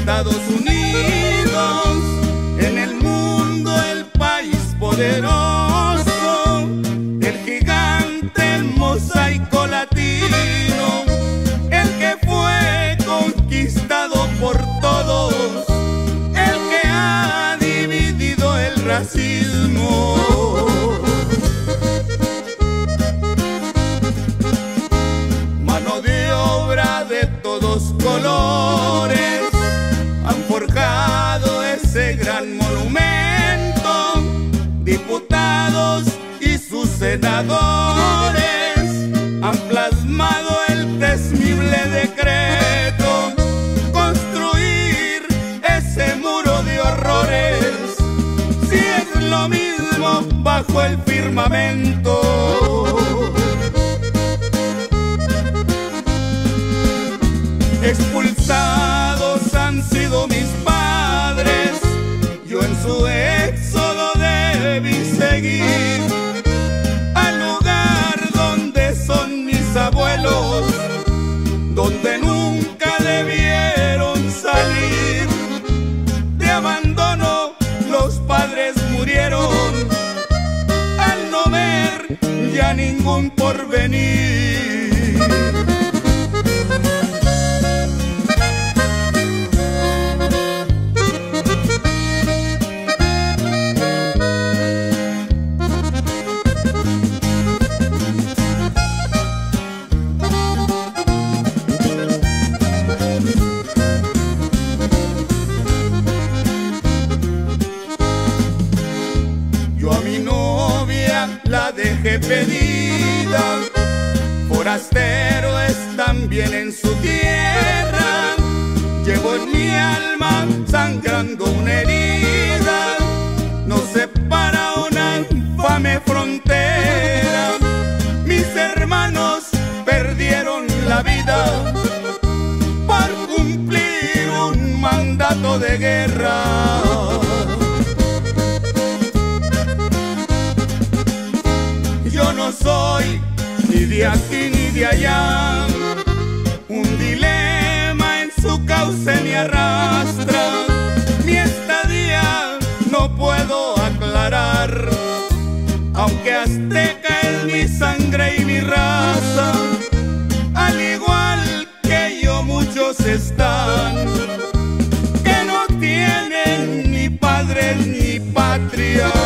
Estados Unidos, en el mundo el país poderoso, el gigante, el mosaico latino, el que fue conquistado por todos, el que ha dividido el racismo. Mano de obra de todos colores han forjado ese gran monumento, diputados y sus senadores han plasmado el temible decreto, construir ese muro de horrores, si es lo mismo bajo el firmamento. Expulsados han sido mis padres, yo en su éxodo debí seguir al lugar donde son mis abuelos, donde nunca debieron salir. De abandono los padres murieron al no ver ya ningún porvenir. La dejé pedida, forastero es también en su tierra, llevo en mi alma sangrando una herida, nos separa una infame frontera, mis hermanos perdieron la vida por cumplir un mandato de guerra. Yo no soy ni de aquí ni de allá, un dilema en su cauce me arrastra, mi estadía no puedo aclarar, aunque azteca es mi sangre y mi raza, al igual que yo muchos están, que no tienen ni padre ni patria.